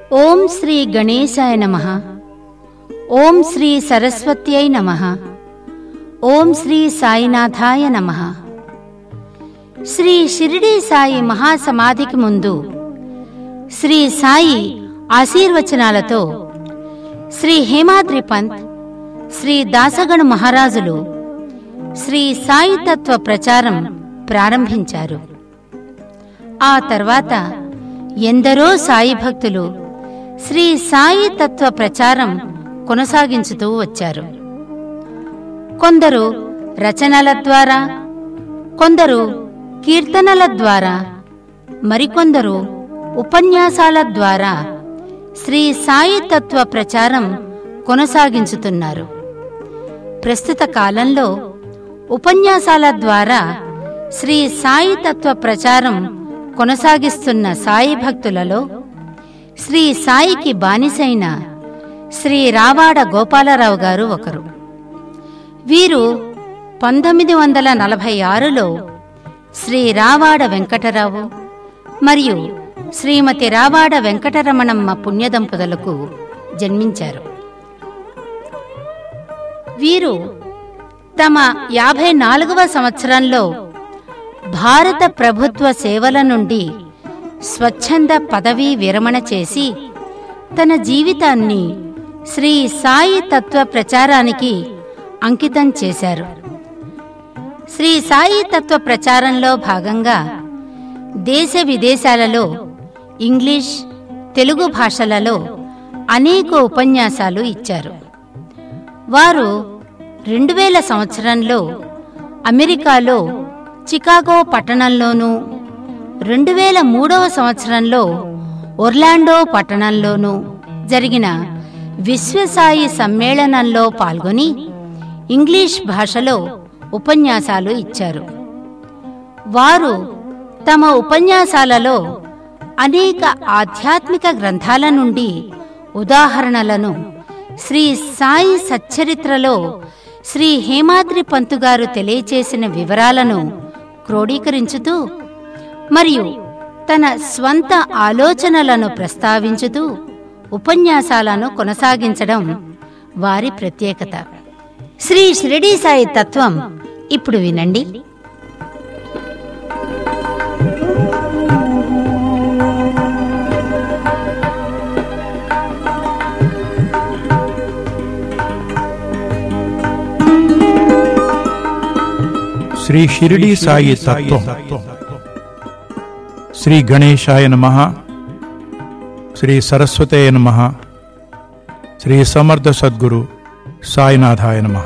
ఓం శ్రీ గణేశాయ నమః. ఓం శ్రీ సరస్వత్యై నమః. ఓం శ్రీ సాయినాథాయ నమః. శ్రీ షిరిడీ సాయి మహాసమాధికి ముందు శ్రీ సాయి ఆశీర్వచనాలతో శ్రీ హేమాద్రి పంత్, శ్రీ దాసగణు మహారాజులు శ్రీ సాయి తత్వ ప్రచారం ప్రారంభించారు. ఆ తర్వాత ఎందరో సాయి భక్తులు శ్రీ సాయి తత్వ ప్రచారం కొనసాగించుతూ వచ్చారు. కొందరు రచనల ద్వారా, కొందరు కీర్తనల ద్వారా, మరికొందరు ఉపన్యాసాల ద్వారా శ్రీ సాయి తత్వ ప్రచారం కొనసాగించుతున్నారు. ప్రస్తుత కాలంలో ఉపన్యాసాల ద్వారా శ్రీ సాయి తత్వ ప్రచారం కొనసాగిస్తున్న సాయి భక్తులలో శ్రీ సాయికి బానిసైన శ్రీ రావాడ గోపాలరావు గారు ఒకరు. వీరు 1946లో శ్రీ రావాడ వెంకటరావు మరియు శ్రీమతి రావాడ వెంకటరమణమ్మ పుణ్యదంపతులకు జన్మించారు. వీరు తమ 54వ సంవత్సరంలో భారత ప్రభుత్వ సేవల నుండి స్వచ్ఛంద పదవీ విరమణ చేసి తన జీవితాన్ని శ్రీ సాయి తత్వ ప్రచారానికి అంకితం చేశారు. శ్రీ సాయి తత్వ ప్రచారంలో భాగంగా దేశ విదేశాలలో ఇంగ్లీష్, తెలుగు భాషలలో అనేక ఉపన్యాసాలు ఇచ్చారు. వారు 2000 సంవత్సరంలో అమెరికాలో చికాగో పట్టణంలోనూ, 2003వ సంవత్సరంలో ఒర్లాండో పట్టణంలోనూ జరిగిన విశ్వసాయి సమ్మేళనంలో పాల్గొని ఇంగ్లీష్ భాషలో ఉపన్యాసాలు ఇచ్చారు. వారు తమ ఉపన్యాసాలలో అనేక ఆధ్యాత్మిక గ్రంథాల నుండి ఉదాహరణలను శ్రీ సాయి సచ్చరిత్రలో శ్రీ హేమాద్రి పంతుగారు తెలియచేసిన వివరాలను క్రోడీకరించుతూ మరియు తన స్వంత ఆలోచనలను ప్రస్తావించుతూ ఉపన్యాసాలను కొనసాగించడం వారి ప్రత్యేకత. శ్రీ షిరిడీ సాయి తత్వం ఇప్పుడు వినండి. శ్రీ షిరిడీ సాయి తత్వం. శ్రీ గణేశాయ నమః. శ్రీ సరస్వతయ నమః. శ్రీ సమర్థ సద్గురు సాయినాథాయ నమః.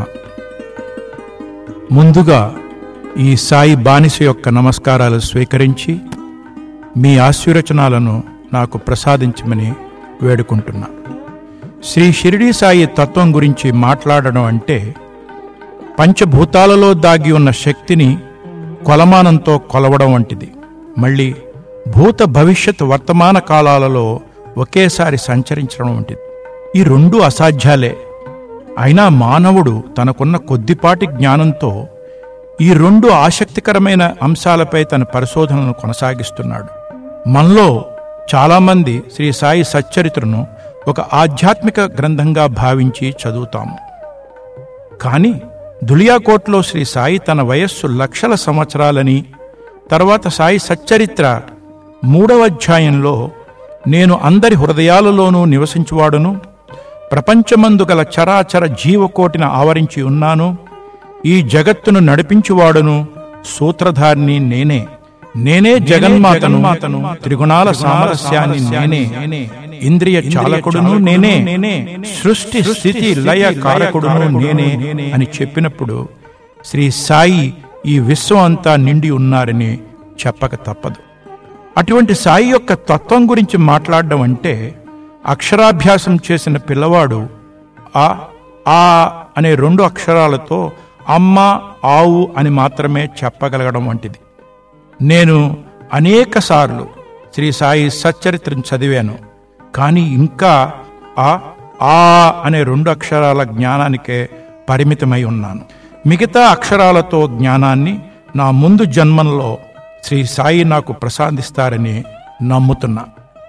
ముందుగా ఈ సాయి బానిస యొక్క నమస్కారాలు స్వీకరించి మీ ఆశీర్వచనాలను నాకు ప్రసాదించమని వేడుకుంటున్నా. శ్రీ షిరిడీ సాయి తత్వం గురించి మాట్లాడడం అంటే పంచభూతాలలో దాగి ఉన్న శక్తిని కొలమానంతో కొలవడం వంటిది. మళ్ళీ భూత భవిష్యత్ వర్తమాన కాలాలలో ఒకేసారి సంచరించడం వంటిది. ఈ రెండు అసాధ్యాలే. అయినా మానవుడు తనకున్న కొద్దిపాటి జ్ఞానంతో ఈ రెండు ఆసక్తికరమైన అంశాలపై తన పరిశోధనను కొనసాగిస్తున్నాడు. మనలో చాలామంది శ్రీ సాయి సచ్చరిత్రను ఒక ఆధ్యాత్మిక గ్రంథంగా భావించి చదువుతాము. కానీ దులియాకోట్లో శ్రీ సాయి తన వయస్సు లక్షల సంవత్సరాలని, తర్వాత సాయి సచ్చరిత్ర 3వ అధ్యాయంలో నేను అందరి హృదయాలలోనూ నివసించువాడును, ప్రపంచమందు గల చరాచర జీవకోటిని ఆవరించి ఉన్నాను, ఈ జగత్తును నడిపించువాడును, సూత్రధారిని నేనే జగన్మాతను, త్రిగుణాల సామరస్యాన్ని నేనే, ఇంద్రియ చాలకుడును నేనే, సృష్టి స్థితి లయ కారకుడును నేనే అని చెప్పినప్పుడు శ్రీ సాయి ఈ విశ్వం అంతా నిండి ఉన్నారని చెప్పక తప్పదు. అటువంటి సాయి యొక్క తత్వం గురించి మాట్లాడడం అంటే అక్షరాభ్యాసం చేసిన పిల్లవాడు ఆ అనే 2 అక్షరాలతో అమ్మ, ఆవు అని మాత్రమే చెప్పగలగడం వంటిది. నేను అనేక సార్లు శ్రీ సాయి సచ్చరిత్రను చదివాను, కానీ ఇంకా ఆ అనే 2 అక్షరాల జ్ఞానానికే పరిమితమై ఉన్నాను. మిగతా అక్షరాలతో జ్ఞానాన్ని నా ముందు జన్మంలో శ్రీ సాయి నాకు ప్రసాదిస్తారని నమ్ముతున్నా.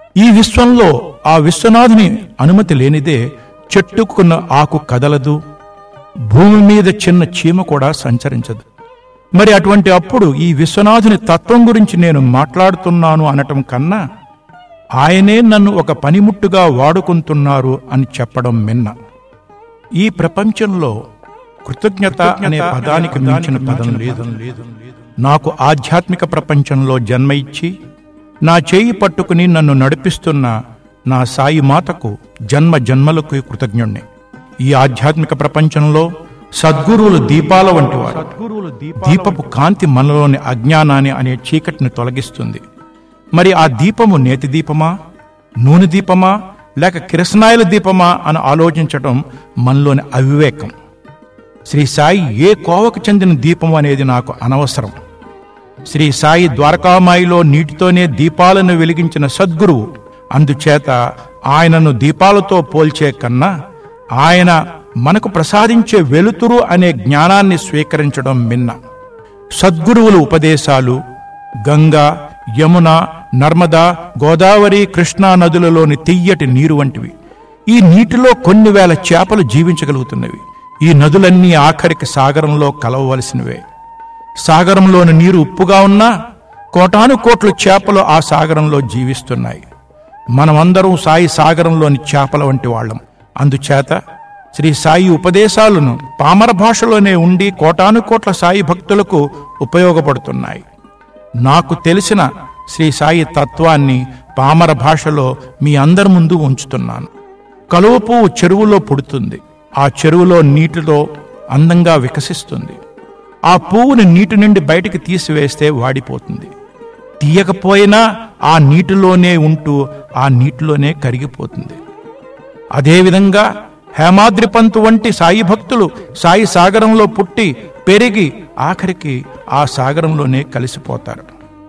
ఈ విశ్వంలో ఆ విశ్వనాథుని అనుమతి లేనిదే చెట్టుకున్న ఆకు కదలదు, భూమి మీద చిన్న చీమ కూడా సంచరించదు. మరి అటువంటి అప్పుడు ఈ విశ్వనాథుని తత్వం గురించి నేను మాట్లాడుతున్నాను అనటం కన్నా ఆయనే నన్ను ఒక పనిముట్టుగా వాడుకుంటున్నారు అని చెప్పడం మిన్న. ఈ ప్రపంచంలో కృతజ్ఞత అనే పదానికి మించిన పదం లేదు. నాకు ఆధ్యాత్మిక ప్రపంచంలో జన్మ ఇచ్చి నా చేయి పట్టుకుని నన్ను నడిపిస్తున్న నా సాయి మాతకు జన్మ జన్మలకు కృతజ్ఞుణ్ణి. ఈ ఆధ్యాత్మిక ప్రపంచంలో సద్గురువులు దీపాల వంటి వారు. దీపపు కాంతి మనలోని అజ్ఞానాన్ని అనే చీకటిని తొలగిస్తుంది. మరి ఆ దీపము నేతి దీపమా, నూనె దీపమా, లేక కిరసనాయిల దీపమా అని ఆలోచించటం మనలోని అవివేకం. శ్రీ సాయి ఏ కోవకు చెందిన దీపం అనేది నాకు అనవసరం. శ్రీ సాయి ద్వారకామాయిలో నీటితోనే దీపాలను వెలిగించిన సద్గురువు. అందుచేత ఆయనను దీపాలతో పోల్చే కన్నా ఆయన మనకు ప్రసాదించే వెలుతురు అనే జ్ఞానాన్ని స్వీకరించడం మిన్న. సద్గురువుల ఉపదేశాలు గంగా, యమున, నర్మదా, గోదావరి, కృష్ణా నదులలోని తియ్యటి నీరు వంటివి. ఈ నీటిలో కొన్ని వేల చేపలు జీవించగలుగుతున్నవి. ఈ నదులన్నీ ఆఖరికి సాగరంలో కలవవలసినవే. సాగరంలోని నీరు ఉప్పుగా ఉన్నా కోటాను కోట్ల చేపలు ఆ సాగరంలో జీవిస్తున్నాయి. మనమందరం సాయి సాగరంలోని చేపల వంటి వాళ్ళం. అందుచేత శ్రీ సాయి ఉపదేశాలను పామర భాషలోనే ఉండి కోటాను కోట్ల సాయి భక్తులకు ఉపయోగపడుతున్నాయి. నాకు తెలిసిన శ్రీ సాయి తత్వాన్ని పామర భాషలో మీ అందరి ముందు ఉంచుతున్నాను. కలువ పువ్వు చెరువులో పుడుతుంది. ఆ చెరువులో నీటిలో అందంగా వికసిస్తుంది. ఆ పువ్వుని నీటి నుండి బయటికి తీసివేస్తే వాడిపోతుంది. తీయకపోయినా ఆ నీటిలోనే ఉంటూ ఆ నీటిలోనే కరిగిపోతుంది. అదేవిధంగా హేమాద్రి పంతు వంటి సాయి భక్తులు సాయి సాగరంలో పుట్టి పెరిగి ఆఖరికి ఆ సాగరంలోనే కలిసిపోతారు.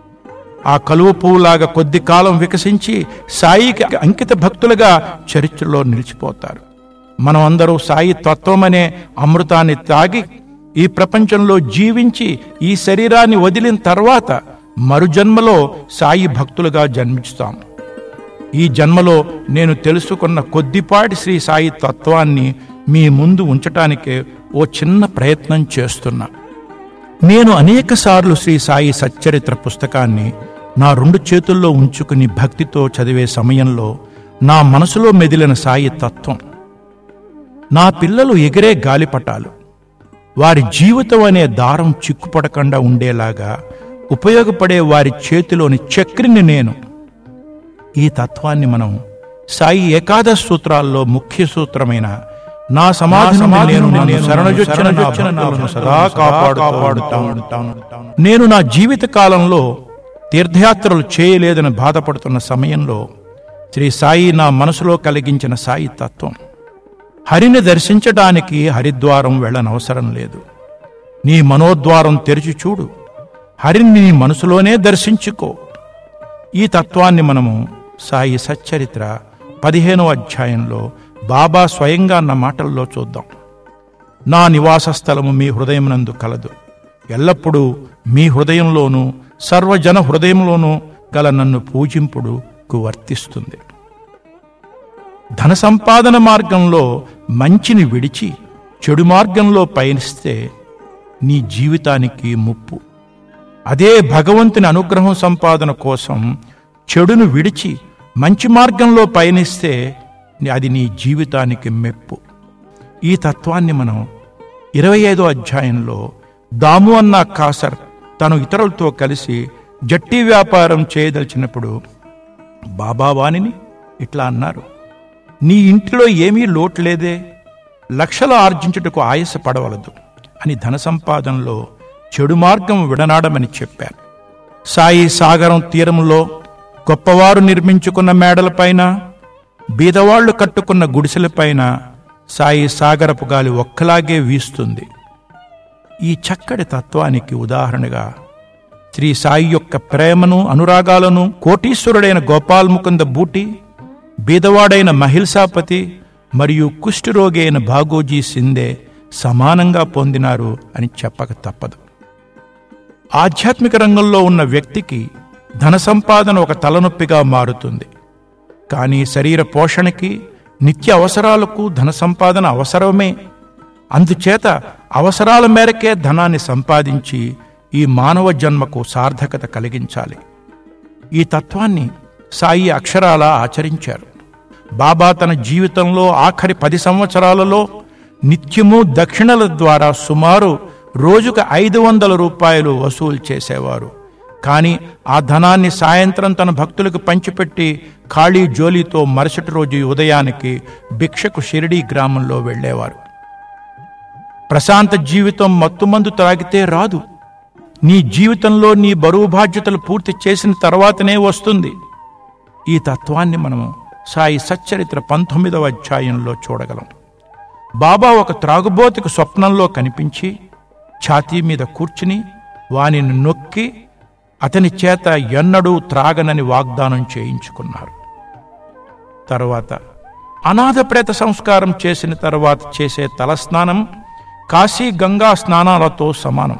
ఆ కలువ పువ్వులాగా కొద్ది కాలం వికసించి సాయికి అంకిత భక్తులుగా చరిత్రలో నిలిచిపోతారు. మనం అందరూ సాయి తత్వమనే అమృతాన్ని తాగి ఈ ప్రపంచంలో జీవించి ఈ శరీరాన్ని వదిలిన తర్వాత మరుజన్మలో సాయి భక్తులుగా జన్మిస్తాం. ఈ జన్మలో నేను తెలుసుకున్న కొద్దిపాటి శ్రీ సాయి తత్వాన్ని మీ ముందు ఉంచటానికే ఓ చిన్న ప్రయత్నం చేస్తున్నా. నేను అనేకసార్లు శ్రీ సాయి సచ్చరిత్ర పుస్తకాన్ని నా 2 చేతుల్లో ఉంచుకుని భక్తితో చదివే సమయంలో నా మనసులో మెదిలిన సాయి తత్వం, నా పిల్లలు ఎగిరే గాలిపటాలు, వారి జీవితం అనే దారం చిక్కుపడకుండా ఉండేలాగా ఉపయోగపడే వారి చేతిలోని చక్రిని నేను. ఈ తత్వాన్ని మనం సాయి ఏకాదశ సూత్రాల్లో ముఖ్య సూత్రమైన నా సమాధిని సదా కాపాడుతాను. నేను నా జీవిత కాలంలో తీర్థయాత్రలు చేయలేదని బాధపడుతున్న సమయంలో శ్రీ సాయి నా మనసులో కలిగించిన సాయి తత్వం. హరిని దర్శించడానికి హరిద్వారం వెళ్ళనవసరం లేదు. నీ మనోద్వారం తెరిచి చూడు, హరిని నీ మనసులోనే దర్శించుకో. ఈ తత్వాన్ని మనము సాయి సచ్చరిత్ర 15వ అధ్యాయంలో బాబా స్వయంగా అన్న మాటల్లో చూద్దాం. నా నివాస స్థలము మీ హృదయమునందు కలదు. ఎల్లప్పుడూ మీ హృదయంలోనూ సర్వజన హృదయంలోనూ గల నన్ను పూజింపుడుకు వర్తిస్తుంది. ధన సంపాదన మార్గంలో మంచిని విడిచి చెడు మార్గంలో పయనిస్తే నీ జీవితానికి ముప్పు. అదే భగవంతుని అనుగ్రహం సంపాదన కోసం చెడును విడిచి మంచి మార్గంలో పయనిస్తే అది నీ జీవితానికి మెప్పు. ఈ తత్వాన్ని మనం 25వ అధ్యాయంలో దాము అన్న కాసర్ తను ఇతరులతో కలిసి జట్టి వ్యాపారం చేయదలిచినప్పుడు బాబా వాణిని ఇట్లా అన్నారు: నీ ఇంటిలో ఏమీ లోటు లేదే, లక్షలు ఆర్జించుటకు ఆయాస పడవలదు అని ధన సంపాదనలో చెడు మార్గం విడనాడమని చెప్పారు. సాయి సాగరం తీరంలో గొప్పవారు నిర్మించుకున్న మేడలపైన, బీదవాళ్లు కట్టుకున్న గుడిసెలపైన సాయి సాగరపు గాలి ఒక్కలాగే వీస్తుంది. ఈ చక్కటి తత్వానికి ఉదాహరణగా శ్రీ సాయి యొక్క ప్రేమను, అనురాగాలను కోటీశ్వరుడైన గోపాల్ముకుంద బూటి, బీదవాడైన మహిల్సాపతి మరియు కుష్ఠరోగి అయిన భాగోజీ సిందే సమానంగా పొందినారు అని చెప్పక తప్పదు. ఆధ్యాత్మిక రంగంలో ఉన్న వ్యక్తికి ధన సంపాదన ఒక తలనొప్పిగా మారుతుంది. కానీ శరీర పోషణకి, నిత్య అవసరాలకు ధన సంపాదన అవసరమే. అందుచేత అవసరాల మేరకే ధనాన్ని సంపాదించి ఈ మానవ జన్మకు సార్థకత కలిగించాలి. ఈ తత్వాన్ని సాయి అక్షరాలా ఆచరించారు. బాబా తన జీవితంలో ఆఖరి 10 సంవత్సరాలలో నిత్యము దక్షిణల ద్వారా సుమారు రోజుకు 500 రూపాయలు వసూలు చేసేవారు. కానీ ఆ ధనాన్ని సాయంత్రం తన భక్తులకు పంచిపెట్టి ఖాళీ జోలితో మరుసటి రోజు ఉదయానికి భిక్షకు షిరిడీ గ్రామంలో వెళ్లేవారు. ప్రశాంత జీవితం మత్తుమందు త్రాగితే రాదు. నీ జీవితంలో నీ బరువు బాధ్యతలు పూర్తి చేసిన తర్వాతనే వస్తుంది. ఈ తత్వాన్ని మనము సాయి సచ్చరిత్ర 19వ అధ్యాయంలో చూడగలం. బాబా ఒక త్రాగుబోతుకు స్వప్నంలో కనిపించి ఛాతీ మీద కూర్చుని వానిని నొక్కి అతని చేత ఎన్నడూ త్రాగనని వాగ్దానం చేయించుకున్నారు. తరువాత అనాథ ప్రేత సంస్కారం చేసిన తర్వాత చేసే తలస్నానం కాశీ గంగా స్నానాలతో సమానం.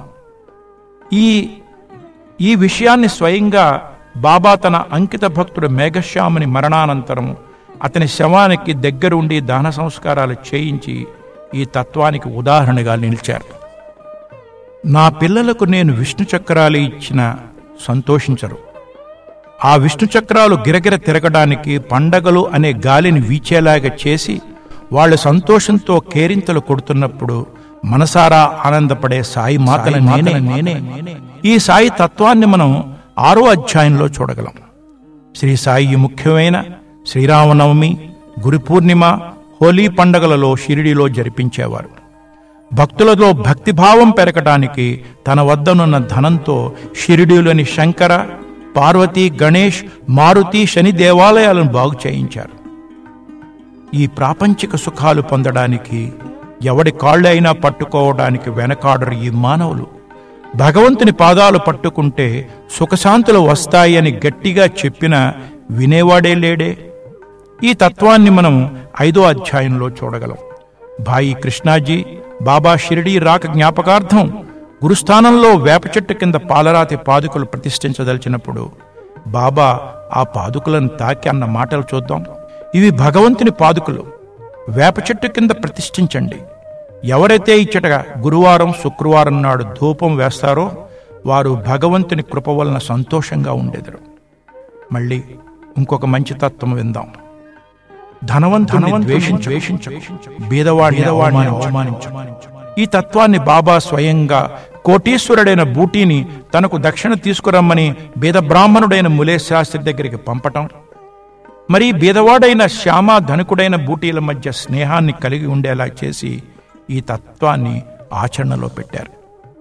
ఈ విషయాన్ని స్వయంగా బాబా తన అంకిత భక్తుడు మేఘశ్యాముని మరణానంతరం అతని శవానికి దగ్గరుండి దహన సంస్కారాలు చేయించి ఈ తత్వానికి ఉదాహరణగా నిలిచారు. నా పిల్లలకు నేను విష్ణు చక్రాలు ఇచ్చిన సంతోషించరు. ఆ విష్ణు చక్రాలు గిరగిర తిరగడానికి పండగలు అనే గాలిని వీచేలాగా చేసి వాళ్ళ సంతోషంతో కేరింతలు కొడుతున్నప్పుడు మనసారా ఆనందపడే సాయి మాతను నేనే. ఈ సాయి తత్వాన్ని మనం 6వ అధ్యాయంలో చూడగలం. శ్రీ సాయి ముఖ్యమైన శ్రీరామనవమి, గురు పూర్ణిమ, హోలీ పండగలలో షిరిడీలో జరిపించేవారు. భక్తులలో భక్తిభావం పెరగటానికి తన వద్దనున్న ధనంతో షిరిడీలోని శంకర, పార్వతీ, గణేష్, మారుతి, శని దేవాలయాలను బాగు చేయించారు. ఈ ప్రాపంచిక సుఖాలు పొందడానికి ఎవడి కాళ్ళైనా పట్టుకోవడానికి వెనకాడరు ఈ మానవులు. భగవంతుని పాదాలు పట్టుకుంటే సుఖశాంతులు వస్తాయని గట్టిగా చెప్పినా వినేవాడే లేడే. ఈ తత్వాన్ని మనం 5వ అధ్యాయంలో చూడగలం. భాయి కృష్ణాజీ బాబా షిరిడీ రాక జ్ఞాపకార్థం గురుస్థానంలో వేప చెట్టు కింద పాలరాతి పాదుకలు ప్రతిష్ఠించదలిచినప్పుడు బాబా ఆ పాదుకలను తాకి అన్న మాటలు చూద్దాం. ఇవి భగవంతుని పాదుకలు, వేప చెట్టు కింద ప్రతిష్ఠించండి. ఎవరైతే ఇచ్చటగా గురువారం, శుక్రవారం నాడు ధూపం వేస్తారో వారు భగవంతుని కృప వలన సంతోషంగా ఉండేదరు. మళ్ళీ ఇంకొక మంచి తత్వం విందాం. ధనవంతుని ద్వేషించు, బీదవాడిని అవమానించు. ఈ తత్వాన్ని బాబా స్వయంగా కోటీశ్వరుడైన బూటీని తనకు దక్షిణ తీసుకురమ్మని బీద బ్రాహ్మణుడైన ములే శాస్త్రి దగ్గరికి పంపటం, మరి బీదవాడైన శ్యామ ధనికుడైన బూటీల మధ్య స్నేహాన్ని కలిగి ఉండేలా చేసి ఈ తత్వాన్ని ఆచరణలో పెట్టారు.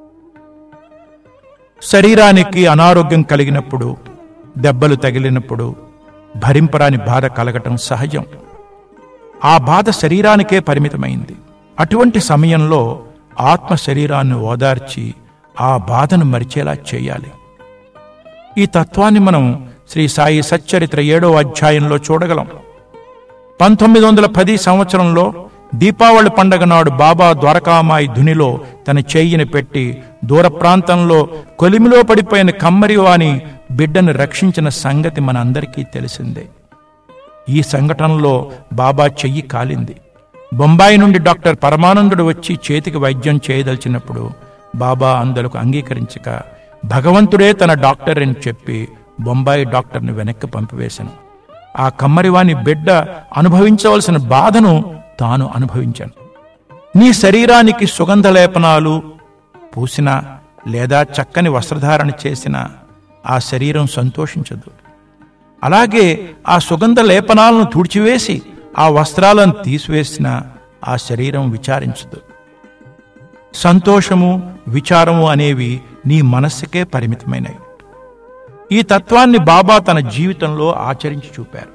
శరీరానికి అనారోగ్యం కలిగినప్పుడు, దెబ్బలు తగిలినప్పుడు భరింపరాని బాధ కలగటం సహజం. ఆ బాధ శరీరానికే పరిమితమైంది. అటువంటి సమయంలో ఆత్మ శరీరాన్ని ఓదార్చి ఆ బాధను మరిచేలా చేయాలి. ఈ తత్వాన్ని మనం శ్రీ సాయి సచ్చరిత్ర 7వ అధ్యాయంలో చూడగలం. 1910 సంవత్సరంలో దీపావళి పండగ నాడు బాబా ద్వారకామాయి ధునిలో తన చెయ్యిని పెట్టి దూర ప్రాంతంలో కొలిమిలో పడిపోయిన కమ్మరివాని బిడ్డను రక్షించిన సంగతి మనందరికీ తెలిసిందే. ఈ సంఘటనలో బాబా చెయ్యి కాలింది. బొంబాయి నుండి డాక్టర్ పరమానందుడు వచ్చి చేతికి వైద్యం చేయదలిచినప్పుడు బాబా అందులకు అంగీకరించక భగవంతుడే తన డాక్టర్ అని చెప్పి బొంబాయి డాక్టర్ని వెనక్కి పంపివేశాను. ఆ కమ్మరివాని బిడ్డ అనుభవించవలసిన బాధను తాను అనుభవించాను. నీ శరీరానికి సుగంధ లేపనాలు పూసినా లేదా చక్కని వస్త్రధారణ చేసినా ఆ శరీరం సంతోషించదు. అలాగే ఆ సుగంధ లేపనాలను తుడిచివేసి ఆ వస్త్రాలను తీసివేసినా ఆ శరీరం విచారించదు. సంతోషము, విచారము అనేవి నీ మనస్సుకే పరిమితమైనవి. ఈ తత్వాన్ని బాబా తన జీవితంలో ఆచరించి చూపారు.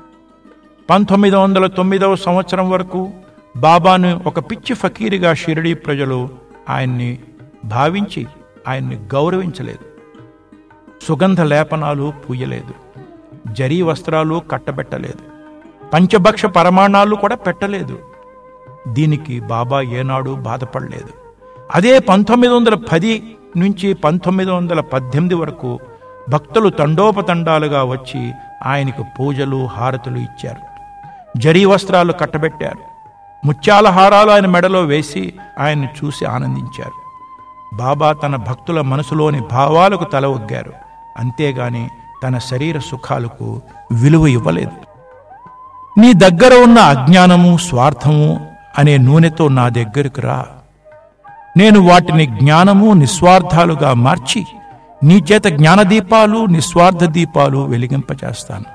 1909వ సంవత్సరం వరకు బాబాను ఒక పిచ్చి ఫకీరిగా షిరిడీ ప్రజలు ఆయన్ని భావించి ఆయన్ని గౌరవించలేదు. సుగంధ లేపనాలు పూయలేదు, జరీ వస్త్రాలు కట్టబెట్టలేదు, పంచభక్ష పరమాణాలు కూడా పెట్టలేదు. దీనికి బాబా ఏనాడు బాధపడలేదు. అదే 1910 నుంచి 1918 వరకు భక్తులు తండోపతండాలుగా వచ్చి ఆయనకు పూజలు హారతులు ఇచ్చారు. జరీ వస్త్రాలు కట్టబెట్టారు. ముత్యాల హారాలు ఆయన మెడలో వేసి ఆయన్ని చూసి ఆనందించారు. బాబా తన భక్తుల మనసులోని భావాలకు తల ఒగ్గారు. అంతేగాని తన శరీర సుఖాలకు విలువ ఇవ్వలేదు. నీ దగ్గర ఉన్న అజ్ఞానము, స్వార్థము అనే నూనెతో నా దగ్గరకు రా. నేను వాటిని జ్ఞానము, నిస్వార్థాలుగా మార్చి నీ చేత జ్ఞానదీపాలు, నిస్వార్థ దీపాలు వెలిగింపచేస్తాను.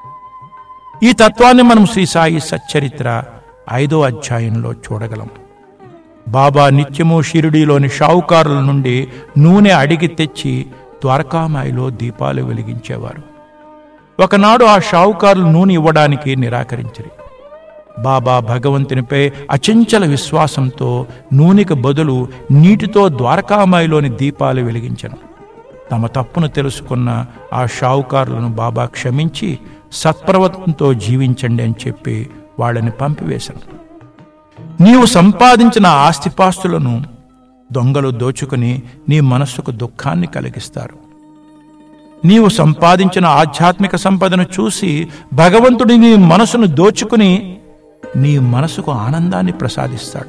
ఈ తత్వాన్ని మనం శ్రీ సాయి సచ్చరిత్ర 5వ అధ్యాయంలో చూడగలం. బాబా నిత్యము షిరిడీలోని షావుకారుల నుండి నూనె అడిగి తెచ్చి ద్వారకామాయిలో దీపాలు వెలిగించేవారు. ఒకనాడు ఆ షావుకారులు నూనె ఇవ్వడానికి నిరాకరించిరి. బాబా భగవంతునిపై అచంచల విశ్వాసంతో నూనెకు బదులు నీటితో ద్వారకామాయిలోని దీపాలు వెలిగించను. తమ తప్పును తెలుసుకున్న ఆ షావుకారులను బాబా క్షమించి సత్ప్రవర్తనతో జీవించండి అని చెప్పి వాళ్ళని పంపివేశాను. నీవు సంపాదించిన ఆస్తిపాస్తులను దొంగలు దోచుకుని నీ మనస్సుకు దుఃఖాన్ని కలిగిస్తారు. నీవు సంపాదించిన ఆధ్యాత్మిక సంపదను చూసి భగవంతుడి నీ మనసును దోచుకుని నీ మనసుకు ఆనందాన్ని ప్రసాదిస్తాడు.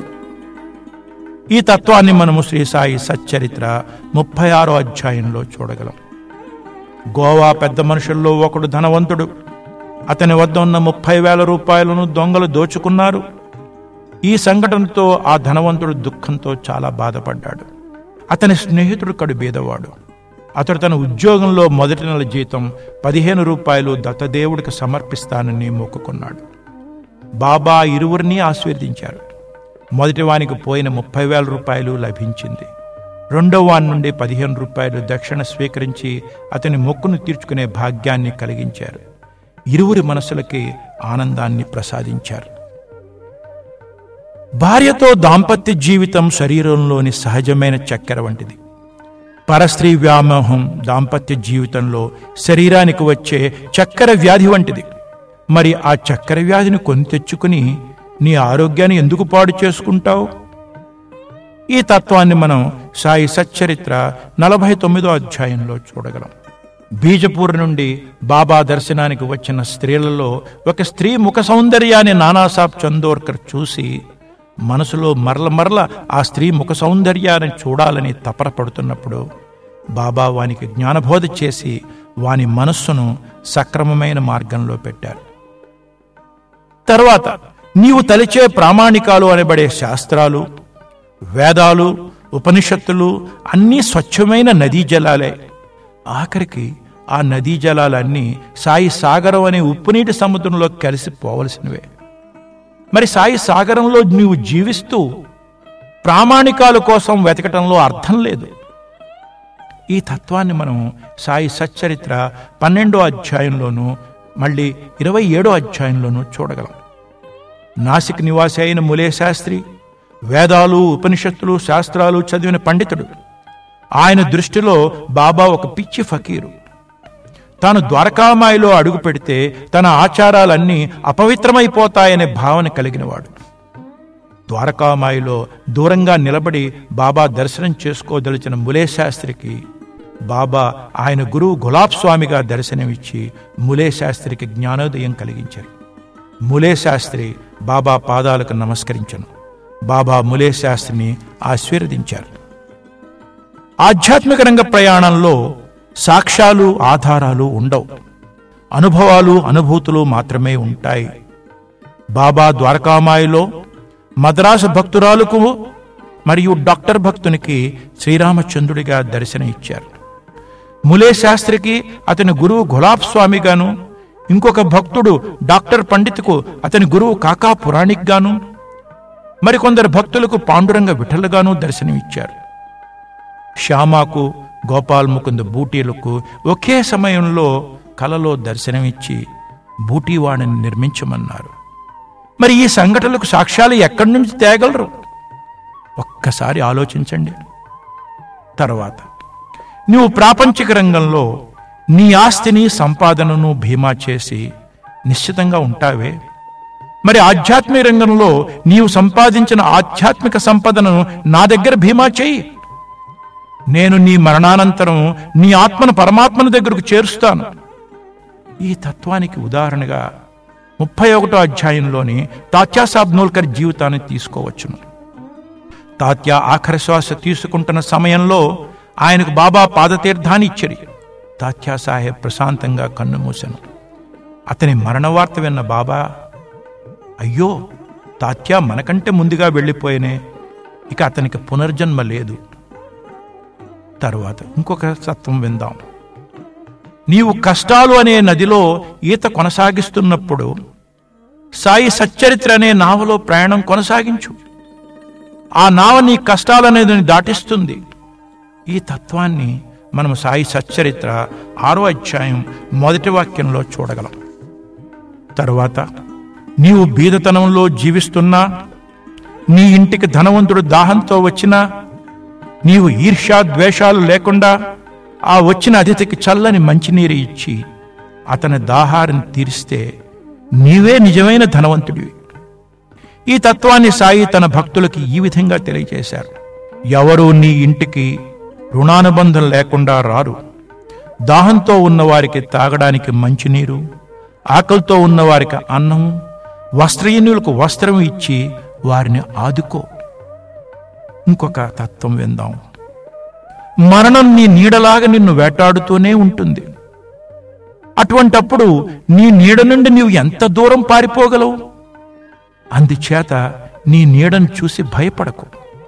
ఈ తత్వాన్ని మనము శ్రీ సాయి సచ్చరిత్ర 36వ అధ్యాయంలో చూడగలం. గోవా పెద్ద మనుషుల్లో ఒకడు ధనవంతుడు. అతని వద్ద ఉన్న 30,000 రూపాయలను దొంగలు దోచుకున్నారు. ఈ సంఘటనతో ఆ ధనవంతుడు దుఃఖంతో చాలా బాధపడ్డాడు. అతని స్నేహితుడు కడు బీదవాడు. అతడు తన ఉద్యోగంలో మొదటి నెల జీతం 15 రూపాయలు దత్తదేవుడికి సమర్పిస్తానని మొక్కుకున్నాడు. బాబా ఇరువురిని ఆశీర్వదించారు. మొదటి వానికి పోయిన 30,000 రూపాయలు లభించింది. రెండవ వాని నుండి 15 రూపాయలు దక్షిణ స్వీకరించి అతని మొక్కును తీర్చుకునే భాగ్యాన్ని కలిగించారు. ఇరువురి మనసులకి ఆనందాన్ని ప్రసాదించారు. భార్యతో దాంపత్య జీవితం శరీరంలోని సహజమైన చక్కెర వంటిది. పరస్త్రీ వ్యామోహం దాంపత్య జీవితంలో శరీరానికి వచ్చే చక్కెర వ్యాధి వంటిది. మరి ఆ చక్కెర వ్యాధిని కొని తెచ్చుకుని నీ ఆరోగ్యాన్ని ఎందుకు పాడు చేసుకుంటావు? ఈ తత్వాన్ని మనం సాయి సచ్చరిత్ర 49వ అధ్యాయంలో చూడగలం. బీజపూర్ నుండి బాబా దర్శనానికి వచ్చిన స్త్రీలలో ఒక స్త్రీ ముఖ సౌందర్యాన్ని నానాసాబ్ చందోర్కర్ చూసి మనసులో మరల ఆ స్త్రీ ముఖ సౌందర్యాన్ని చూడాలని తపరపడుతున్నప్పుడు బాబా వానికి జ్ఞానబోధ చేసి వాని మనస్సును సక్రమమైన మార్గంలో పెట్టారు. తర్వాత నీవు తలిచే ప్రామాణికాలు అనబడే శాస్త్రాలు, వేదాలు, ఉపనిషత్తులు అన్నీ స్వచ్ఛమైన నదీ జలాలే. ఆఖరికి ఆ నదీ జలాలన్నీ సాయి సాగరం అనే ఉప్పునీటి సముద్రంలో కలిసిపోవలసినవే. మరి సాయి సాగరంలో నీవు జీవిస్తూ ప్రామాణికాల కోసం వెతకటంలో అర్థం లేదు. ఈ తత్వాన్ని మనం సాయి సచ్చరిత్ర 12వ అధ్యాయంలోనూ మళ్ళీ 27వ అధ్యాయంలోనూ చూడగలం. నాసిక్ నివాసి అయిన ములే శాస్త్రి వేదాలు, ఉపనిషత్తులు, శాస్త్రాలు చదివిన పండితుడు. ఆయన దృష్టిలో బాబా ఒక పిచ్చి ఫకీరు. తాను ద్వారకామాయిలో అడుగు పెడితే తన ఆచారాలన్నీ అపవిత్రమైపోతాయనే భావన కలిగినవాడు. ద్వారకామాయిలో దూరంగా నిలబడి బాబా దర్శనం చేసుకోదలిచిన ములే శాస్త్రికి బాబా ఆయన గురువు గులాబ్ స్వామిగా దర్శనమిచ్చి ములే శాస్త్రికి జ్ఞానోదయం కలిగించారు. ములే శాస్త్రి బాబా పాదాలకు నమస్కరించను. బాబా ములే శాస్త్రిని ఆశీర్వదించారు. ఆధ్యాత్మిక రంగ ప్రయాణంలో సాక్ష్యాలు, ఆధారాలు ఉండవు. అనుభవాలు, అనుభూతులు మాత్రమే ఉంటాయి. బాబా ద్వారకామాయిలో మద్రాసు భక్తురాలకు మరియు డాక్టర్ భక్తునికి శ్రీరామచంద్రుడిగా దర్శనం ఇచ్చారు. ములే శాస్త్రికి అతని గురువు గులాబ్ స్వామిగాను, ఇంకొక భక్తుడు డాక్టర్ పండితుకు అతని గురువు కాకా పురాణిక్ గాను, మరికొందరు భక్తులకు పాండురంగ విఠలుగాను దర్శనమిచ్చారు. శ్యామాకు, గోపాల్ ముకుంద్ బూటీలకు ఒకే సమయంలో కలలో దర్శనమిచ్చి బూటీవాణిని నిర్మించమన్నారు. మరి ఈ సంఘటనలకు సాక్ష్యాలు ఎక్కడి నుంచి తేగలరు? ఒక్కసారి ఆలోచించండి. తర్వాత నీవు ప్రాపంచిక రంగంలో నీ ఆస్తిని, సంపాదనను భీమా చేసి నిశ్చితంగా ఉంటావే. మరి ఆధ్యాత్మిక రంగంలో నీవు సంపాదించిన ఆధ్యాత్మిక సంపదను నా దగ్గర భీమా చేయి. నేను నీ మరణానంతరం నీ ఆత్మను పరమాత్మను దగ్గరకు చేరుస్తాను. ఈ తత్వానికి ఉదాహరణగా 31వ అధ్యాయంలోని తాత్యా సాబ్ నోల్కర్ జీవితాన్ని తీసుకోవచ్చును. తాత్యా ఆఖరి శ్వాస తీసుకుంటున్న సమయంలో ఆయనకు బాబా పాదతీర్థాన్ని ఇచ్చిరి. తాత్యా సాహెబ్ ప్రశాంతంగా కన్ను మూశాను. అతని మరణ వార్త విన్న బాబా, అయ్యో, తాత్యా మనకంటే ముందుగా వెళ్ళిపోయినే, ఇక అతనికి పునర్జన్మ లేదు. తరువాత ఇంకొక తత్వం విందాం. నీవు కష్టాలు అనే నదిలో ఈత కొనసాగిస్తున్నప్పుడు సాయి సచ్చరిత్ర అనే నావలో ప్రయాణం కొనసాగించు. ఆ నావ నీ కష్టాలనేది దాటిస్తుంది. ఈ తత్వాన్ని మనం సాయి సచ్చరిత్ర 6వ అధ్యాయం 1వ వాక్యంలో చూడగలం. తరువాత నీవు బీదతనంలో జీవిస్తున్నా, నీ ఇంటికి ధనవంతుడు దాహంతో వచ్చినా, నీవు ఈర్ష్యా ద్వేషాలు లేకుండా ఆ వచ్చిన అతిథికి చల్లని మంచినీరు ఇచ్చి అతని దాహాన్ని తీరిస్తే నీవే నిజమైన ధనవంతుడివి. ఈ తత్వాన్ని సాయి తన భక్తులకి ఈ విధంగా తెలియజేశారు. ఎవరూ నీ ఇంటికి రుణానుబంధం లేకుండా రారు. దాహంతో ఉన్నవారికి తాగడానికి మంచినీరు, ఆకలితో ఉన్నవారికి అన్నం, వస్త్రహీనులకు వస్త్రం ఇచ్చి వారిని ఆదుకో. ఇంకొక తత్వం విందాం. మరణం నీ నీడలాగా నిన్ను వేటాడుతూనే ఉంటుంది. అటువంటప్పుడు నీ నీడ నుండి నీవు ఎంత దూరం పారిపోగలవు? అందుచేత నీ నీడను చూసి భయపడకు.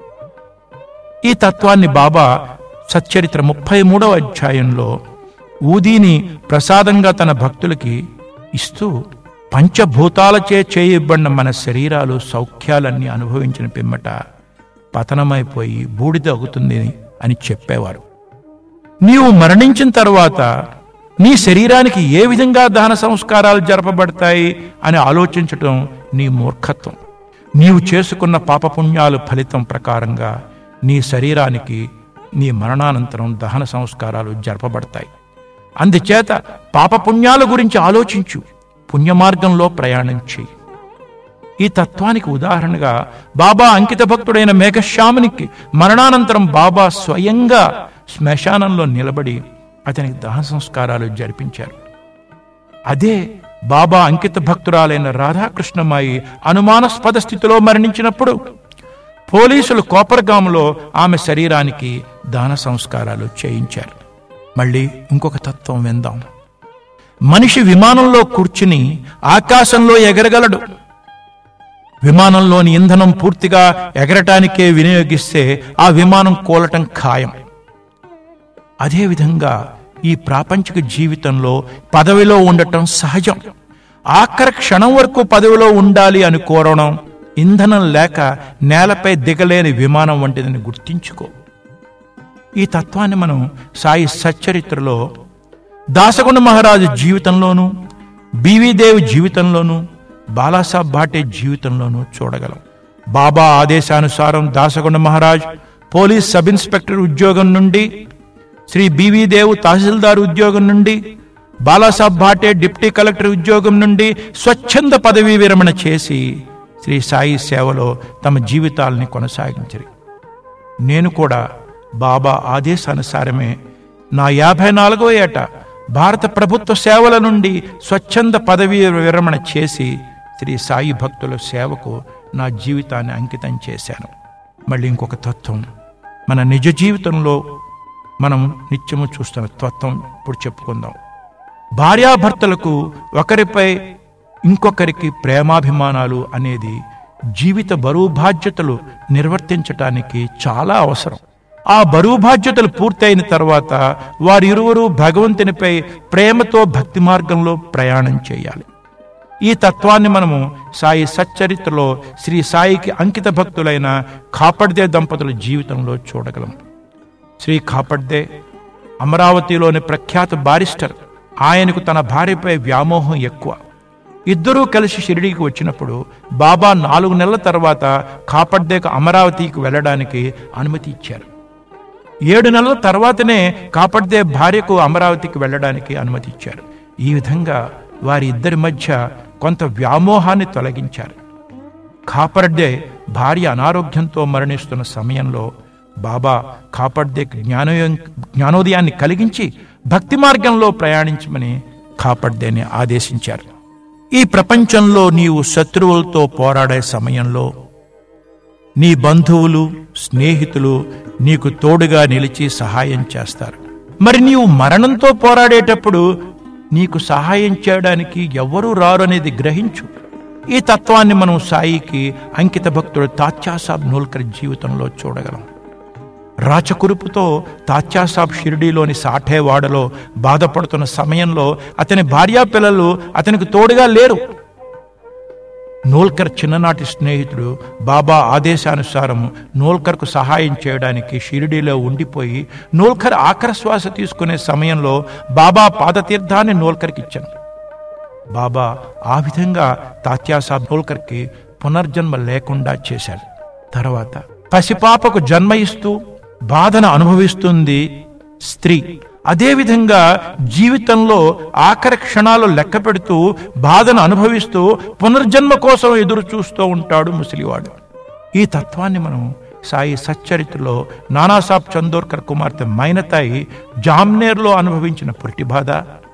ఈ తత్వాన్ని బాబా సచ్చరిత్ర 33వ అధ్యాయంలో ఊదీని ప్రసాదంగా తన భక్తులకి ఇస్తూ, పంచభూతాలచే చేయబడిన మన శరీరాలు సౌఖ్యాలన్నీ అనుభవించిన పిమ్మట పతనమైపోయి బూడిద అవుతుంది అని చెప్పేవారు. నీవు మరణించిన తరువాత నీ శరీరానికి ఏ విధంగా దహన సంస్కారాలు జరపబడతాయి అని ఆలోచించటం నీ మూర్ఖత్వం. నీవు చేసుకున్న పాపపుణ్యాలు ఫలితం ప్రకారంగా నీ శరీరానికి నీ మరణానంతరం దహన సంస్కారాలు జరపబడతాయి. అందుచేత పాపపుణ్యాల గురించి ఆలోచించు, పుణ్యమార్గంలో ప్రయాణం చేయి. ఈ తత్వానికి ఉదాహరణగా బాబా అంకిత భక్తుడైన మేఘశ్యామునికి మరణానంతరం బాబా స్వయంగా శ్మశానంలో నిలబడి అతనికి దహన సంస్కారాలు జరిపించారు. అదే బాబా అంకిత భక్తురాలైన రాధాకృష్ణమాయి అనుమానాస్పద స్థితిలో మరణించినప్పుడు పోలీసులు కోపర్గాంలో ఆమె శరీరానికి దాన సంస్కారాలు చేయించారు. మళ్ళీ ఇంకొక తత్వం విందాం. మనిషి విమానంలో కూర్చుని ఆకాశంలో ఎగరగలడు. విమానంలోని ఇంధనం పూర్తిగా ఎగరటానికే వినియోగిస్తే ఆ విమానం కూలటం ఖాయం. అదేవిధంగా ఈ ప్రాపంచిక జీవితంలో పదవిలో ఉండటం సహజం. ఆఖరి క్షణం వరకు పదవిలో ఉండాలి అని కోరడం ఇంధనం లేక నేలపై దిగలేని విమానం వంటిదని గుర్తించుకో. ఈ తత్వాన్ని మనం సాయి సచ్చరిత్రలో దాసగుణ మహారాజు జీవితంలోనూ, బీవీదేవి జీవితంలోనూ, బాలాసాబ్ భాటే జీవితంలోనూ చూడగలం. బాబా ఆదేశానుసారం Dasganu Maharaj police sub inspector ఉద్యోగం నుండి, శ్రీ బీవీదేవ్ తహసీల్దార్ ఉద్యోగం నుండి, బాలాసాబ్ భాటే డిప్టీ కలెక్టర్ ఉద్యోగం నుండి స్వచ్ఛంద పదవీ విరమణ చేసి శ్రీ సాయి సేవలో తమ జీవితాలని కొనసాగించారు. నేను కూడా బాబా ఆదేశానుసారమే నా 54వ ఏట భారత ప్రభుత్వ సేవల నుండి స్వచ్ఛంద పదవీ విరమణ చేసి శ్రీ సాయి భక్తుల సేవకు నా జీవితాన్ని అంకితం చేశాను. మళ్ళీ ఇంకొక తత్వం మన నిజ జీవితంలో మనం నిత్యము చూస్తున్న తత్వం ఇప్పుడు చెప్పుకుందాం. భార్యాభర్తలకు ఒకరిపై ఇంకొకరికి ప్రేమాభిమానాలు అనేది జీవిత బరువు బాధ్యతలు నిర్వర్తించటానికి చాలా అవసరం. ఆ బరువు బాధ్యతలు పూర్తయిన తర్వాత వారిరువురు భగవంతునిపై ప్రేమతో భక్తి మార్గంలో ప్రయాణం చేయాలి. ఈ తత్వాన్ని మనము సాయి సచ్చరిత్రలో శ్రీ సాయికి అంకిత భక్తులైన ఖాపడ్దే దంపతుల జీవితంలో చూడగలం. శ్రీ ఖాపడ్దే అమరావతిలోని ప్రఖ్యాత బారిస్టర్. ఆయనకు తన భార్యపై వ్యామోహం ఎక్కువ. ఇద్దరూ కలిసి షిరిడీకి వచ్చినప్పుడు బాబా 4 నెలల తర్వాత ఖాపడ్దేకు అమరావతికి వెళ్ళడానికి అనుమతి ఇచ్చారు. 7 నెలల తర్వాతనే ఖాపడ్దే భార్యకు అమరావతికి వెళ్ళడానికి అనుమతి ఇచ్చారు. ఈ విధంగా వారి ఇద్దరి మధ్య కొంత వ్యామోహాన్ని తొలగించారు. ఖాపడ్దే భార్య అనారోగ్యంతో మరణిస్తున్న సమయంలో బాబా ఖాపడ్దేకి జ్ఞానోదయాన్ని కలిగించి భక్తి మార్గంలో ప్రయాణించమని కాపాడదని ఆదేశించారు. ఈ ప్రపంచంలో నీవు శత్రువులతో పోరాడే సమయంలో నీ బంధువులు, స్నేహితులు నీకు తోడుగా నిలిచి సహాయం చేస్తారు. మరి నీవు మరణంతో పోరాడేటప్పుడు నీకు సహాయం చేయడానికి ఎవ్వరూ రారు అనేది గ్రహించు. ఈ తత్వాన్ని మనం సాయికి అంకిత భక్తుడు తాత్యాసాబ్ నోల్కర్ జీవితంలో చూడగలం. రాచకురుపుతో తాత్యాసాబ్ షిరిడీలోని సాఠేవాడలో బాధపడుతున్న సమయంలో అతని భార్యా పిల్లలు అతనికి తోడుగా లేరు. నోల్కర్ చిన్ననాటి స్నేహితుడు బాబా ఆదేశానుసారం నోల్కర్కు సహాయం చేయడానికి షిరిడీలో ఉండిపోయి నోల్కర్ ఆఖరి శ్వాస తీసుకునే సమయంలో బాబా పాదతీర్థాన్ని నోల్కర్కి ఇచ్చాను. బాబా ఆ విధంగా తాత్యాసాబ్ నోల్కర్కి పునర్జన్మ లేకుండా చేశాడు. తర్వాత పసిపాపకు జన్మ ఇస్తూ బాధను అనుభవిస్తుంది స్త్రీ. అదేవిధంగా జీవితంలో ఆఖరి క్షణాలు లెక్క పెడుతూ బాధను అనుభవిస్తూ పునర్జన్మ కోసం ఎదురు చూస్తూ ఉంటాడు ముసలివాడు. ఈ తత్వాన్ని మనం సాయి సచ్చరిత్రలో నానాసాబ్ చందోర్కర్ కుమార్తె మైనతాయి జామ్నేర్లో అనుభవించిన పురిటి బాధ,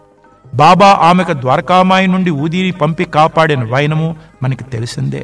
బాబా ఆమెకు ద్వారకామాయి నుండి ఊదిని పంపి కాపాడిన వైనము మనకి తెలిసిందే.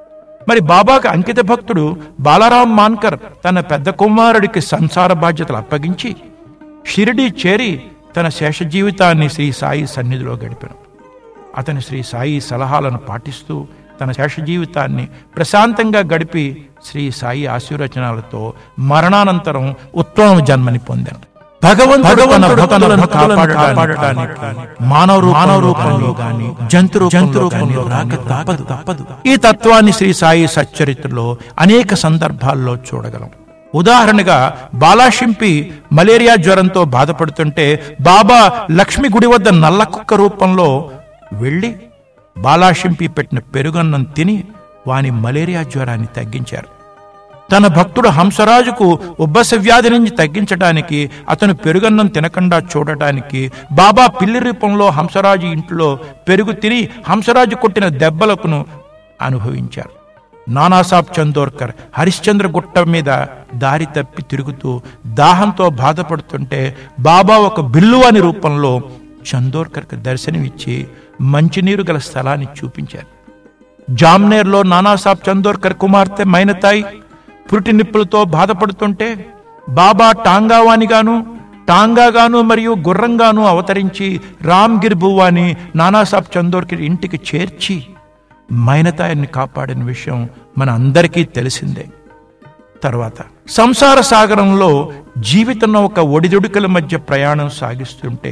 మరి బాబాకు అంకిత భక్తుడు బాలరాం మాన్కర్ తన పెద్ద కుమారుడికి సంసార బాధ్యతలు అప్పగించి షిరిడీ చేరి తన శేష జీవితాన్ని శ్రీ సాయి సన్నిధిలో గడిపాను. అతని శ్రీ సాయి సలహాలను పాటిస్తూ తన శేష జీవితాన్ని ప్రశాంతంగా గడిపి శ్రీ సాయి ఆశీర్వచనాలతో మరణానంతరం ఉత్తమ జన్మని పొందాను. భగవంతుడు తన భక్తులను కాపాడటానికి మానవ రూపంలో గాని జంతు రూపంలో రాక తప్పదు. ఈ తత్వాన్ని శ్రీ సాయి సచ్చరిత్రలో అనేక సందర్భాల్లో చూడగలం. ఉదాహరణగా బాలాషింపి మలేరియా జ్వరంతో బాధపడుతుంటే బాబా లక్ష్మి గుడి వద్ద నల్ల కుక్క రూపంలో వెళ్లి బాలాషింపి పెట్టిన పెరుగన్నం తిని వాని మలేరియా జ్వరాన్ని తగ్గించారు. తన భక్తుడు హంసరాజుకు ఉబ్బస వ్యాధి నుంచి తగ్గించడానికి అతను పెరుగన్నం తినకుండా చూడటానికి బాబా పిల్లి రూపంలో హంసరాజు ఇంట్లో పెరుగు తిని హంసరాజు కొట్టిన దెబ్బలకును అనుభవించారు. నానాసాబ్ చందోర్కర్ హరిశ్చంద్ర గుట్ట మీద దారి తప్పి తిరుగుతూ దాహంతో బాధపడుతుంటే బాబా ఒక బిల్లువాని రూపంలో చందోర్కర్కి దర్శనమిచ్చి మంచినీరు గల స్థలాన్ని చూపించారు. జామ్నేర్లో నానాసాబ్ చందోర్కర్ కుమార్తె మైనతాయి పురిటి నిప్పులతో బాధపడుతుంటే బాబా టాంగాగాను మరియు గుర్రంగాను అవతరించి రామ్గిర్ బువ్వాని నానాసాబ్ చందోర్కర్ ఇంటికి చేర్చి మైనతాయిని కాపాడిన విషయం మన అందరికీ తెలిసిందే. తర్వాత సంసార సాగరంలో జీవిత నౌక ఒడిదుడుకుల మధ్య ప్రయాణం సాగిస్తుంటే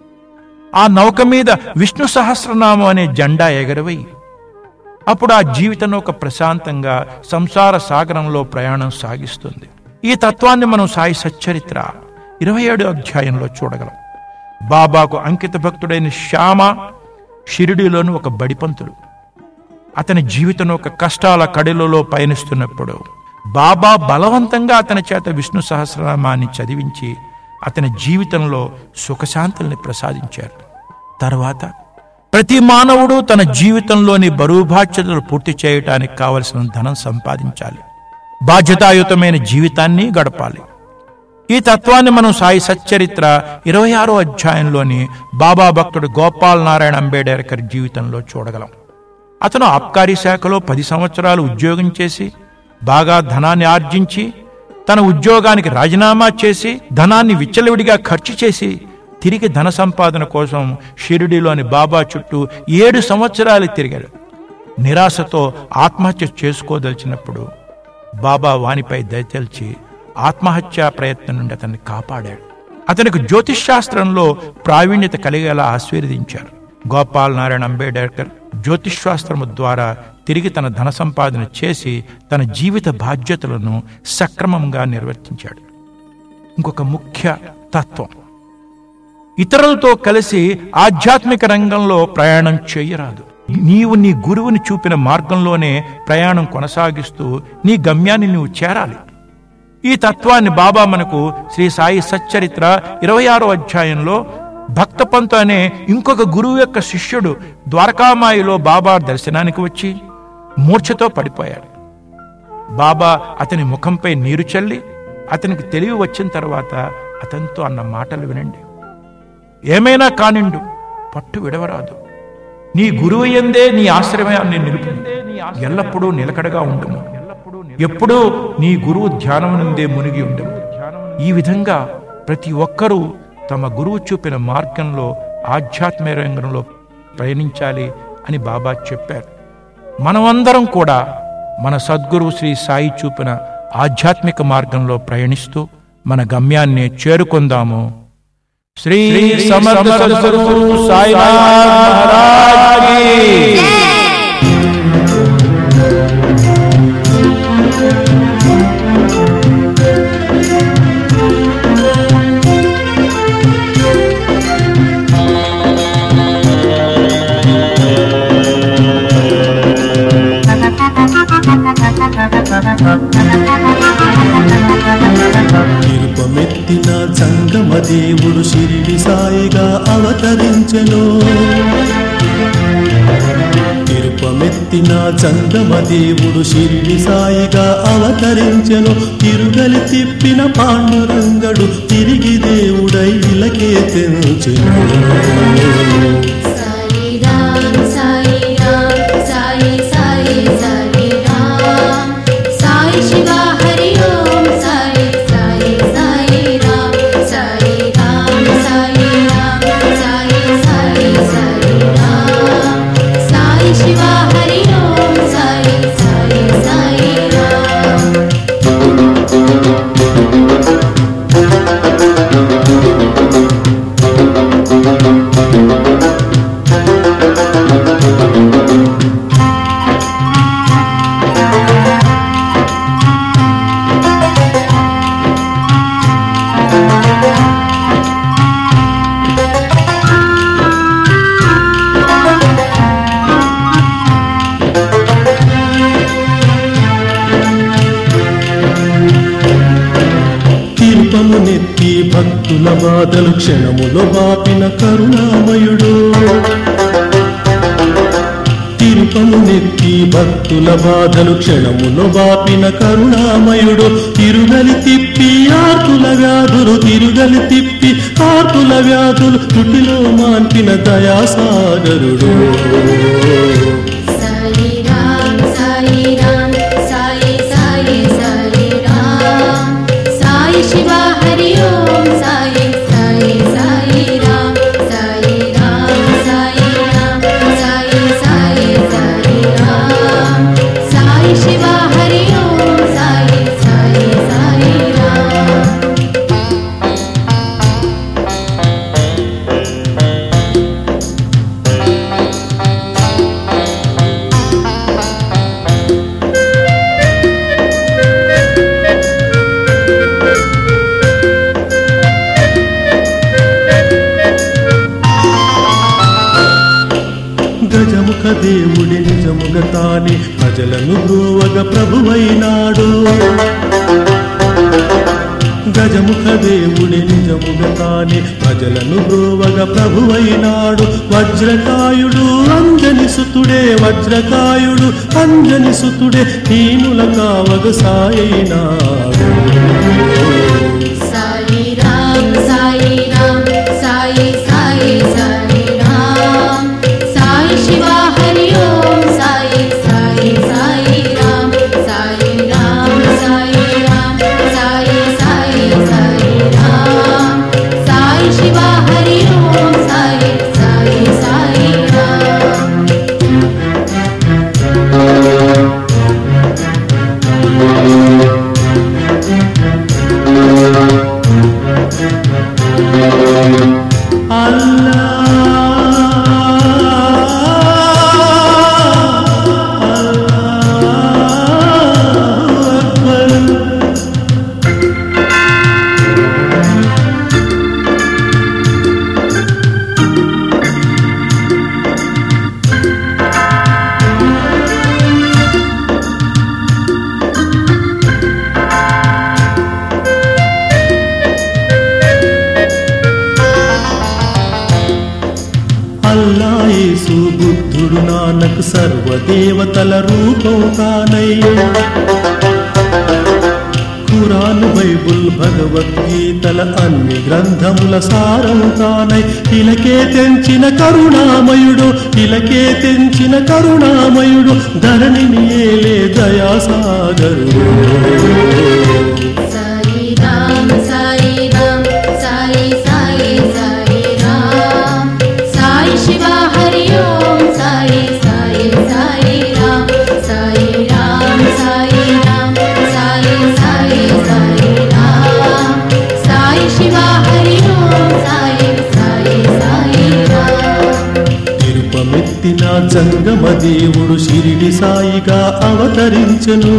ఆ నౌక మీద విష్ణు సహస్రనామం అనే జెండా ఎగరవై అప్పుడు ఆ జీవిత నౌక ప్రశాంతంగా సంసార సాగరంలో ప్రయాణం సాగిస్తుంది. ఈ తత్వాన్ని మనం సాయి సచ్చరిత్ర 27వ అధ్యాయంలో చూడగలం. బాబాకు అంకిత భక్తుడైన శ్యామ షిరిడీలోని ఒక బడిపంతుడు. అతని జీవితం ఒక కష్టాల కడిలలో పయనిస్తున్నప్పుడు బాబా బలవంతంగా అతని చేత విష్ణు సహస్రనామాన్ని చదివించి అతని జీవితంలో సుఖశాంతుల్ని ప్రసాదించారు. తర్వాత ప్రతి మానవుడు తన జీవితంలోని బరువు బాధ్యతలు పూర్తి చేయటానికి కావలసిన ధనం సంపాదించాలి, బాధ్యతాయుతమైన జీవితాన్ని గడపాలి. ఈ తత్వాన్ని మనం సాయి సచ్చరిత్ర 26వ అధ్యాయంలోని బాబా భక్తుడు గోపాల్ నారాయణ అంబేడ్కర్ జీవితంలో చూడగలం. అతను ఆబ్కారీ శాఖలో 10 సంవత్సరాలు ఉద్యోగం చేసి బాగా ధనాన్ని ఆర్జించి తన ఉద్యోగానికి రాజీనామా చేసి ధనాన్ని విచ్చలవిడిగా ఖర్చు చేసి తిరిగి ధన సంపాదన కోసం షిరిడీలోని బాబా చుట్టూ 7 సంవత్సరాలు తిరిగాడు. నిరాశతో ఆత్మహత్య చేసుకోదలిచినప్పుడు బాబా వానిపై దయతెల్చి ఆత్మహత్యా ప్రయత్నం నుండి అతన్ని కాపాడాడు. అతనికి జ్యోతిష్ శాస్త్రంలో ప్రావీణ్యత కలిగేలా ఆశీర్వదించారు. గోపాల్ నారాయణ అంబేడ్కర్ జ్యోతిష్శాస్త్రము ద్వారా తిరిగి తన ధన సంపాదన చేసి తన జీవిత బాధ్యతలను సక్రమంగా నిర్వర్తించాడు. ఇంకొక ముఖ్య తత్వం, ఇతరులతో కలిసి ఆధ్యాత్మిక రంగంలో ప్రయాణం చేయరాదు. నీవు నీ గురువుని చూపిన మార్గంలోనే ప్రయాణం కొనసాగిస్తూ నీ గమ్యాన్ని నువ్వు చేరాలి. ఈ తత్వాన్ని బాబా మనకు శ్రీ సాయి సచ్చరిత్ర 26వ అధ్యాయంలో భక్తపంతు అనే ఇంకొక గురువు యొక్క శిష్యుడు ద్వారకామాయిలో బాబా దర్శనానికి వచ్చి మూర్ఛతో పడిపోయాడు. బాబా అతని ముఖంపై నీరు చల్లి అతనికి తెలివి వచ్చిన తర్వాత అతనితో అన్న మాటలు వినండి. ఏమైనా కానిండు, పట్టు విడవరాదు. నీ గురువు యందే నీ ఆశ్రయాన్ని నిలుపు, ఎల్లప్పుడూ నిలకడగా ఉండము, ఎప్పుడూ నీ గురువు ధ్యానం నుండే మునిగి ఉండము. ఈ విధంగా ప్రతి ఒక్కరూ తమ గురువు చూపిన మార్గంలో ఆధ్యాత్మిక రంగంలో ప్రయాణించాలి అని బాబా చెప్పారు. మనమందరం కూడా మన సద్గురువు శ్రీ సాయి చూపిన ఆధ్యాత్మిక మార్గంలో ప్రయాణిస్తూ మన గమ్యాన్ని చేరుకుందాము. శ్రీ సమర్థ సద్గురు సాయినాథ్ మహారాజ్ కీ తిరుపమెత్తిన జంగమ దేవుడు షిరిడి సాయిగా అవతరించెను. తిరుపమెత్తిన జంగమ దేవుడు షిరిడి సాయిగా అవతరించెను. తిరుగలి తిప్పిన పాండురంగడు తిరిగి దేవుడై ఇలకే తెంచెను. తిరుపమునెత్తి భక్తుల బాధలు క్షణములో బాపిన కరుణామయుడు. తిరుపమునెత్తి భక్తుల బాధలు క్షణములో బాపిన కరుణామయుడు. తిరుగలి తిప్పి ఆర్తుల వ్యాధులు, తిరుగలి తిప్పి ఆర్తుల వ్యాధులు తుటిలో మాన్పిన దయాసాగరుడు. గజముఖ దేవుడి నిజముగ తానే ప్రజలను బ్రోవగ ప్రభువైనాడు. గజముఖ దేవుడి నిజముగ తానే ప్రజలను బ్రోవగ ప్రభువైనాడు. వజ్రకాయుడు అంజని సుతుడే, వజ్రకాయుడు అంజని సుతుడే హీనుల కావగ సాయినాడు. సాయి రామ్ సాయి రామ్ సాయి సాయి సాయి రామ్ సాయి శివ హరి ఓం సాయి సాయి సాయి రామ్ సాయి రామ్ సాయి రామ్ సాయి సాయి సాయి రామ్ సాయి శివ హరి ఓం సాయి సాయి సాయి రామ్. అల్లా యేసు బుద్ధుడు నానక్ సర్వదేవతల రూపం తానై ఖురాన్ బైబుల్ భగవద్గీతల అన్ని గ్రంథముల సారం తానై ఇలకే తెంచిన కరుణామయుడు ఇలకే తెంచిన కరుణామయుడు ధరణిని ఏలే దయాసాగరుడు సాయి రామ్ సాయి రామ్ సాయి సాయి సాయి రామ్ సాయి శివ హరి ఓం సాయి సాయి సాయి రామ్ సాయి రామ్ సాయి రామ్ సాయి సాయి సాయి రామ్ సాయి శివ హరి ఓం సాయి సాయి సాయి రామ్ తిరుపమెత్తిన జంగమ దేవుడు షిరిడి సాయిగా అవతరించెను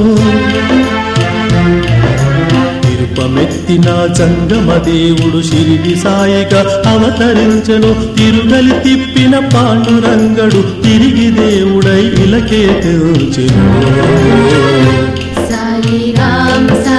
తిరుపమెత్తిన జంగమ దేవుడు షిరిడి సాయిగా అవతరించెను తిరుగలి తిప్పిన పాండురంగడు తిరిగి దేవుడై ఇలకే తెంచెను సాయి రామ్